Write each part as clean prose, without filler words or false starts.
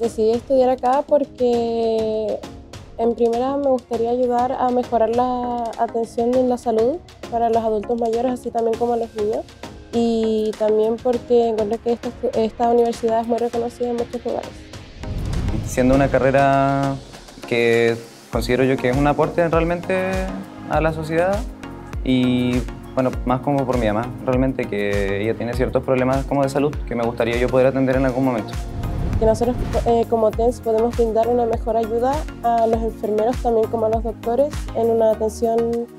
Decidí estudiar acá porque en primera me gustaría ayudar a mejorar la atención en la salud para los adultos mayores, así también como los niños. Y también porque encuentro que esta universidad es muy reconocida en muchos lugares. Siendo una carrera que considero yo que es un aporte realmente a la sociedad y bueno, más como por mi mamá, realmente que ella tiene ciertos problemas como de salud que me gustaría yo poder atender en algún momento. Que nosotros como TENS podemos brindar una mejor ayuda a los enfermeros, también como a los doctores, en una atención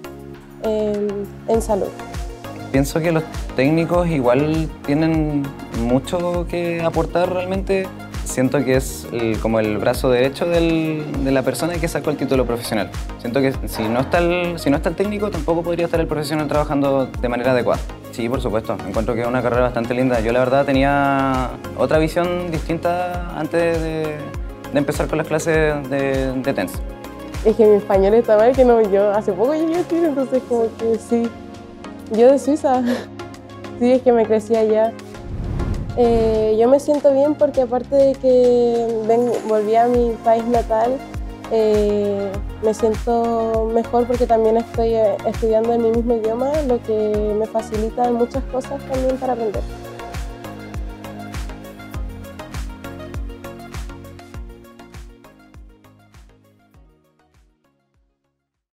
en salud. Pienso que los técnicos igual tienen mucho que aportar realmente. Siento que es como el brazo derecho de la persona que sacó el título profesional. Siento que si no está el técnico, tampoco podría estar el profesional trabajando de manera adecuada. Sí, por supuesto. Encuentro que es una carrera bastante linda. Yo la verdad tenía otra visión distinta antes de empezar con las clases de TENS. Es que mi español está mal, que no, yo hace poco llegué a Chile, entonces como que sí. Yo de Suiza, sí, es que me crecí allá. Yo me siento bien porque aparte de que volví a mi país natal, me siento mejor porque también estoy estudiando en mi mismo idioma, lo que me facilita muchas cosas también para aprender.